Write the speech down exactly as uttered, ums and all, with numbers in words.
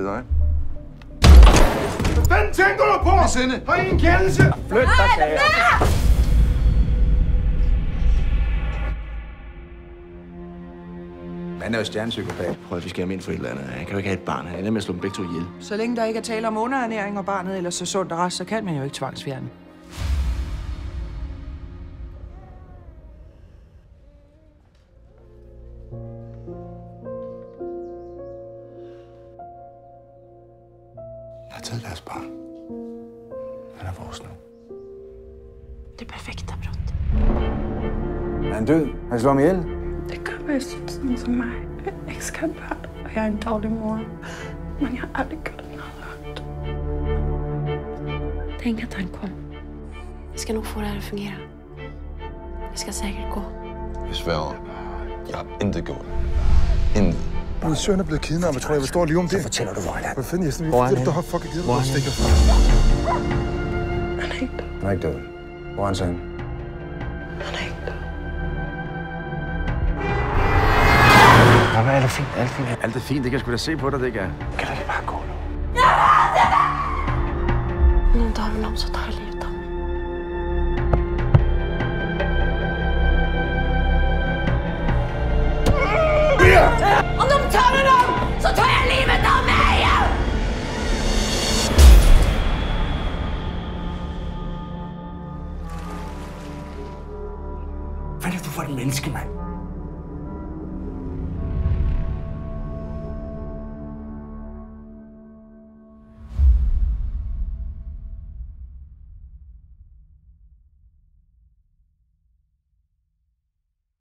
videre, ikke? Hvad fanden tænker du på? Sinde. Har I en kendelse? Flyt dig, sagde jeg. Han er jo stjernepsykopat. Prøv at vi skal have ind for et eller andet. Han kan jo ikke have et barn. Han ender med at slå dem begge to ihjel. Så længe der ikke er tale om underernæring og barnet eller så sundt og rest, så kan man jo ikke tvangsfjerne. Jeg har taget deres barn. Han er vores nu. Det perfekta brott. Er han død? Han slår ham ihjel? Det kan vara sådan som mig. Jag älskar barn och jag är en dålig mor. Men jag har aldrig kunnat något. Tänk att han kom. Vi ska nog få det här att fungera. Vi ska säkert gå. Jeg sværger. Jeg har intet gjort. Intet. Min søn er blevet kidnappet. Jeg tror, jeg vil stå og lyve om det. Så fortæller du, hvor han er. Hvad fanden, Jesper? Vi Hvor er fortæller, han? du har fucking givet Hvor er mig han? stikker for. Han är inte. Han er ikke død. Hvor er han så henne? Han är inte. Ja, men alt er fint. Alt er fint. Alt er fint. Det kan jeg sgu da se på dig, det kan. Kan du ikke bare gå nu? Men om dagen om så tar jag livet av mig. Om de tar med dem, så tar jeg livet av mig! Hvad er det, du for et menneske, mand?